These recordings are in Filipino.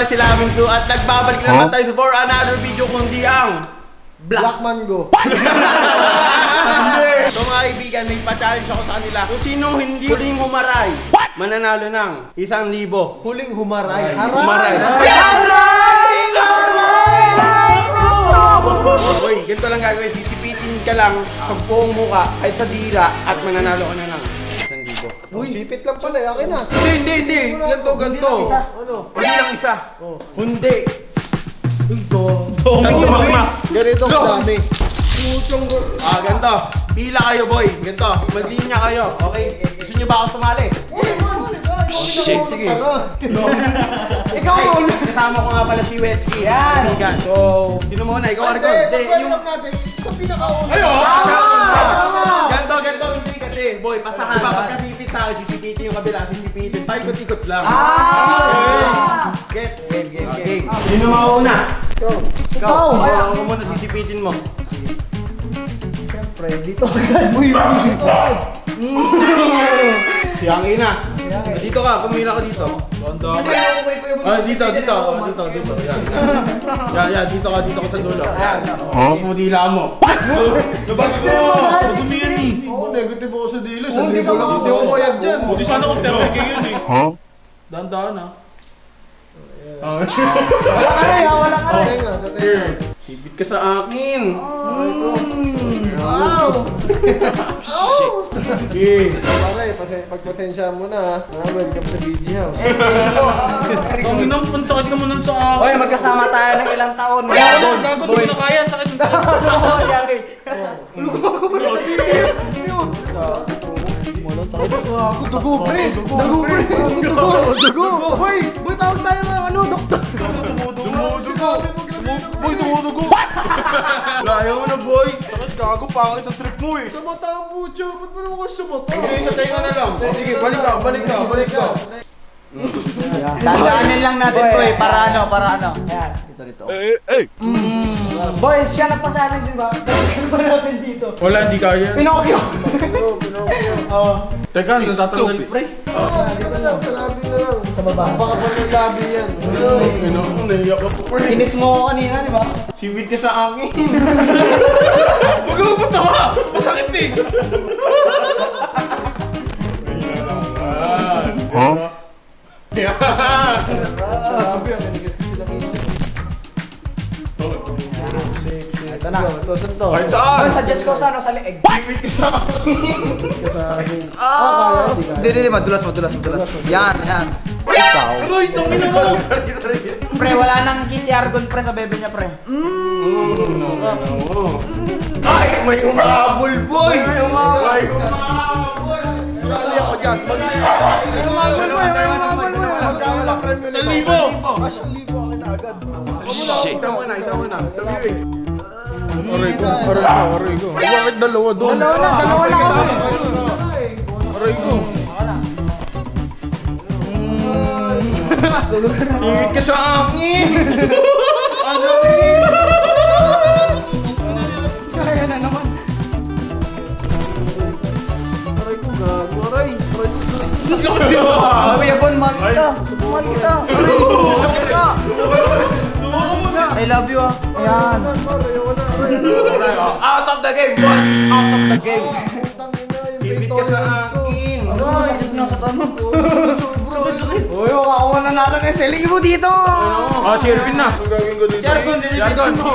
pala sila Minsu at nagbabalik naman tayo for another video kundi ang Black Mango. Hindi! So mga kaibigan, may pa-challenge ako sa kanila. Kung sino hindi huling humaray, mananalo ng 1,000. Huling humaray. Humaray! Uy, ganito lang gagawin. Sisipitin ka lang sa buong muka kahit sa dila at mananalo ka na ng 1,000. Uy, sipit lang pala. Akin na. Hindi. Ganito. Ano? Hindi lang isa. Hindi. Ito. Ganito kadami. Ganito. Pila kayo, boy. Ganito. Maglinya kayo. Okay? Gusto nyo ba ako sumali? Sige. Ikaw muna. Kasama ko nga pala si Wetsky. Yan. So, sino muna? Ikaw, Argon. Hindi, yung natin. Sa pinakauna. Ganito. Hindi kasi. Boy, pasahan pa. Pagkasipit sa akin, sisipitin yung kabila. Sisipitin. Paikot-ikot lang. Get. Sino mauna? Ikaw. Ako muna sisipitin mo. Siyempre, dito agad. Uy. Si Angina. Dito ka, pumila ka dito. Dito. Yan, dito ka sa dulo. Yan. Mo dila mo. Labas mo. Oo, negative ako sa dila. Sa libo lang. Hindi ako bayad dyan. Buti sana kung terapy yun eh. Dahan-dahan ah. Wala ka rin. Sa tenga. Sibit ka sa akin. Wow! Sige. Pare, pagpasensya mo na. Welcome sa BG House. Ang inang pansakit ka mo nun sa akin. Hoy, magkasama tayo ng ilang taon. Gago, di ko na kaya. Sakit ng Dugo! Hoy, boy, tawag tayo ng ano, doktor. Dumudugo. Ayaw mo na, boy. Sakit, gago, pangit sa trip mo eh. Sa mata ang butyo! Ba't mo naman kasi sa mata? Hindi, sa tenga na lang. Sige, balik ka. Dandaanin lang natin to eh, para ano. Yan, dito. Boys, siya nagpasalan din ba? Dagdagan pa natin dito. Wala, hindi kaya. Pinocchio. Teka, natatanggal pre. Dito lang, sa labi na lang. Sa baba. Baka pa ng labi yan. Naiyak ako pre. Kinis mo ako kanina, di ba? Siwit ka sa akin. Huwag ka magpatawa. Masakit eh. Yan. Grabe, ang nanigas kasi lang isip. Ito na. Ito, saan to? Ay, saan? Boy, suggest ko sa ano, sa leeg. Siwit ka sa akin. Hindi, madulas. Yan. Aroy, tangin na. Pre, wala nang kiss si Argon pre sa bebe niya pre. Ay, may umabol, boy. May umabol. Sali ako dyan. Sa libo. Asyang libo akin na agad. Isa mo na. Sabihin. Aray ko. Bakit dalawa doon? Dalawa na ako. Aray ko. Siwit ka sa akin. Kaya na naman. Aray ko, gago. Aray ko. Kuya Bon, mahal kita. Subukan kita. I love you ah. Ayan. Out of the game, boy. Out of the game. Putang ina, yung Siwit ka sa akin. Sakit na katano. Uy, ako na natin eh. Selling mo dito. Si Erwin na. Ang gagawin ko dito. Si Argon, Sipitin mo.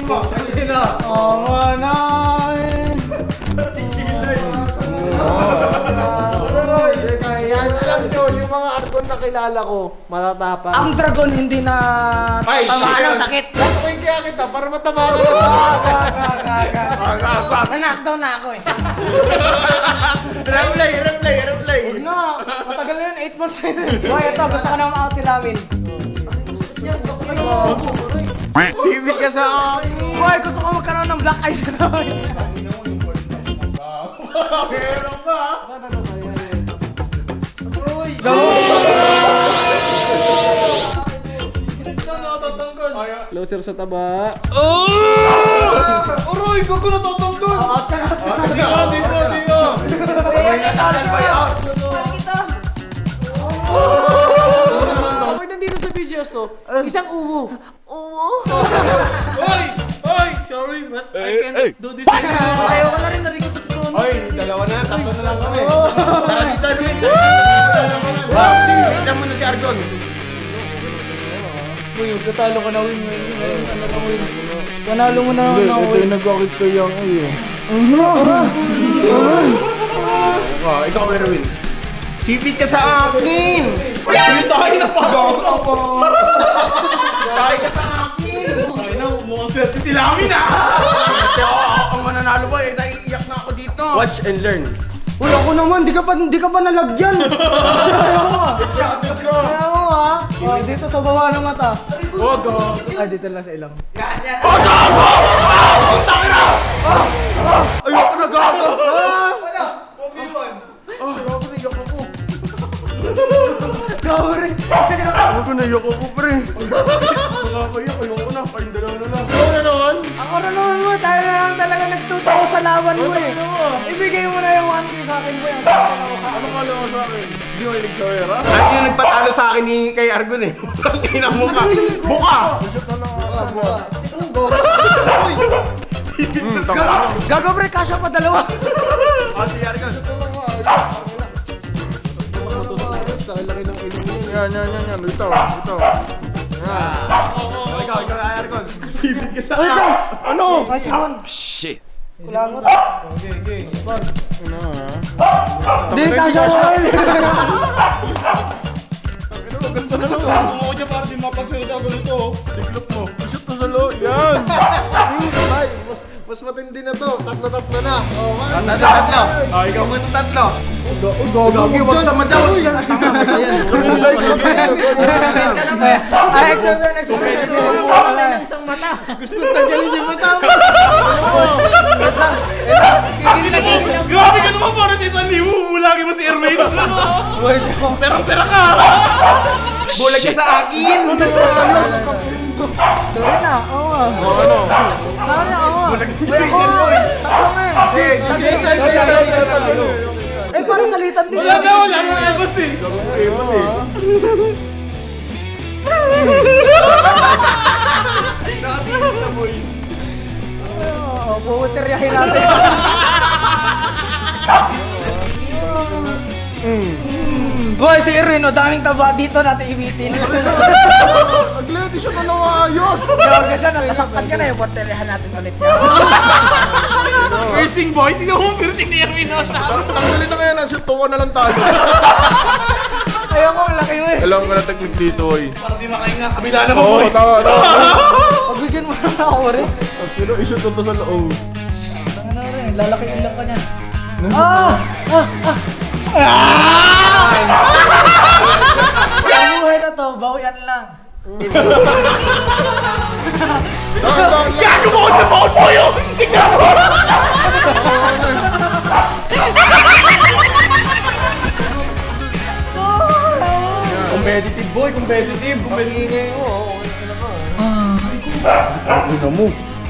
Oo na eh. Yan, alam nyo, yung mga Argon na kilala ko, matatapang. Ang dragon hindi na tamaan ng sakit. Natukoy kaya kita, para matamaan ka na. Na-knockdown na ako eh. Replay. Huwag na. Matagal na yun, 8 months na yun. Boy, ito, gusto ko na ma-outilawin. Siwit ka sa akin. Boy, gusto ko magkaroon ng black eyes na naman. Meron ba? Closer sa taba. Aray, gago na tatanggal. Out ka na. Dito. Kapag nandito sa video, serious to. Isang uwo. Uwo. Oy! Oy! Sorry, but I can't do this anymore. Ayoko na rin narinig ko ito. Oy, dalawa na, tatlo na lang kami. Tara dito, Edwin. Wow, tingnan mo na si Argon. Uy, tatalo ka na win. Panalo mo na ako. Ito yung nag-akit kay Yang eh. Ikaw, Erwin. Sipit ka sa akin! Uy, tayo na pa! Tayo ka sa akin! Ay na, mukhang swerte sila amin ah! Ang mananalo ba? Dahil iyak na ako dito. Watch and learn. Uy, ako naman, di ka pa nalagyan. Ayaw mo ha? Oh, dito sa baba ng mata. Oh, God. Ay, dito lang sa ilang. Ayoko na gago! Gawin! Ayoko na, ayoko po pre. Nakakayak, ayoko na. Parang dalawa na lang. Ikaw na noon? Ako na naman mo, tayo na lang talaga nagtuturo sa laban mo eh. Ibigay mo na yung 1K sa akin mo yung Ano kala mo sa akin? Hindi mo ilig sa wera? Ay, yung nagpatalo sa akin ni kay Argon eh. Tangina mo ka. Buka! Gago pre, kasya pa dalawa. Si Argon. Laki ng ilong niya. Yan. Ito. Ikaw, Argon. Sipit ka sa akin. Ano? Ay, Simon. Shit. Kulangot. Okay. Ano ha? Hindi, kasya ko. Ganda na lang. Umuha dyan para di mapagsalita ako nito. Tiglop mo. Shoot mo sa loob. Yan. Ay, mas matindi na to. Tatlo na. Tatlo. Ikaw muna tatlo. Gagi, wag sa madyaw. Ay, next. Gusto tanggalin yung mata mo. Grabe ka naman para sa isang libo. Bulagi mo si Erwin. Perang-pera ka. Bulag ka sa akin. Sorry na, oo nga. Ano? Bulag ka Uy, ako nga. Tatlo nga eh. Eh, parang salitan din. Wala na. Ebas eh. Puteryahin natin. Boy, si Irene, daming taba dito natin ibitin. Agleti siya na ayos. Kaya ka dyan, nasaktan ka na yung puteryahan natin ulit niya. Piercing boy. Tingnan mo piercing ni Erwin. Tanggalin na kaya na. Shoot ko na lang tayo. Ayaw ko, ang laki mo eh. Alam ko na technique dito eh. Para di makahinga. Kabila na mo. Oo, tama. Pagbigyan mo na ako rin. Pero i-shoot ko sa loob. Ano na rin, lalakiin lang ka niya. Ang buhay na to, bawian lang. Gago mo! Na-foul mo yun! Competitive boy, competitive. Kumingay mo. Ano mo?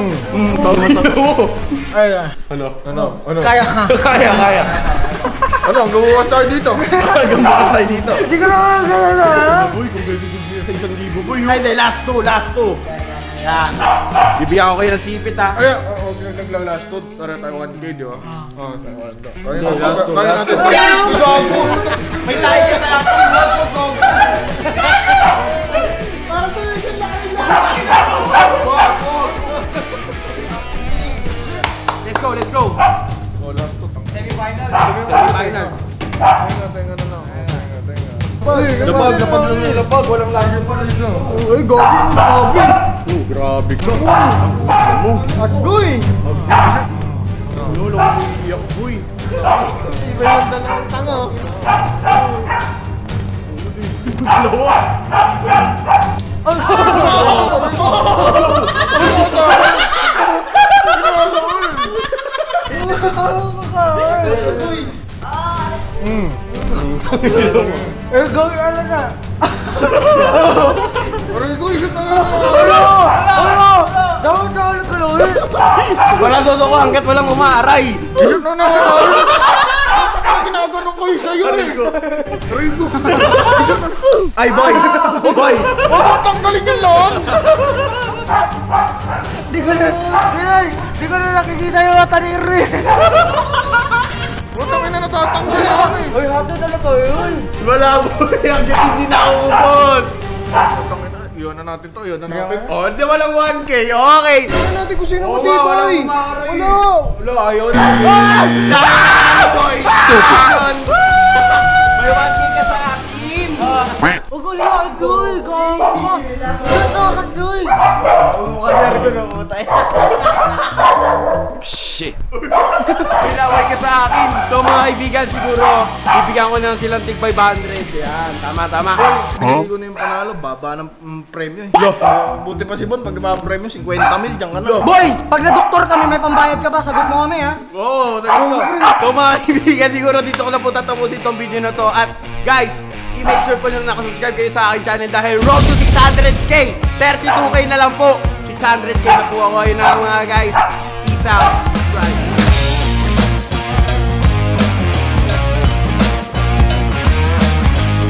Ano? Kaya ka. Kaya. Ano? Ang gawa tayo dito. Hanggang bukas tayo dito. Hindi ko na kaya. Uy, competitive din sa 1,000 boy. Ay, hindi, last two. Yan. Bibigyan ko kayo ng sipit ha. Ay, okay, nagla-last two. Tara tayo 1K, di ba? Oo, tayo 1K. Kaya natin. Gago! May tayo ka sa akin. Parang tuloy siya Let's go. Oh, last two. Semi-final. Tenga na lang. Lapag. Walang lager pala dito. Uy, grabe. Grabe ka. Agoy! Lolo, umiiyak ko eh. Iba yung dalawang tanga. Eh, gawin ano na? Aray ko, isa ka. Gawin ka ulit ulit. Walang susuko hanggat walang umaaray. Ano na? Ano ginagawa ko Uy, sa'yo eh! Ay, boy! Boy! Huwag mo tanggalin yung laon! Di ko na nakikita yung mata ni Irwin. Huwag kami na natatanggal laon eh! Uy, hato na lang kayo, uy. Wala, boy! Hanggang hindi na uubos! Iyon na natin to, iyon na natin. Oh, di walang 1K. Okay! Tignan natin kung sino Oo nga, matibay! walang kumaray. Wala! Wala, ayaw na. Ah! Boy! Stupid! May 1K ka sa akin! Huwag ko yung adoy, gago. Ito, adoy. Mukha na rin na pumatay. Shit. May laway ka sa akin. So mga kaibigan, siguro, ibigyan ko na lang silang tig 500. Yan, tama. Hindi ko na yung panalo, baba ng premyo eh. Buti pa si Bon, pag premyo, 50 mil, dyan ka na. Boy, pag na-doktor kami, may pambayad ka ba? Sagot mo kami, ha? Oo, nagito. So mga kaibigan, siguro dito ko na po tatapusin tong video na to. At guys, i-make sure po na nakasubscribe kayo sa aking channel dahil road to 600K! 32K na lang po! 600K na po ako. Ayun na mga guys. Peace out. Subscribe.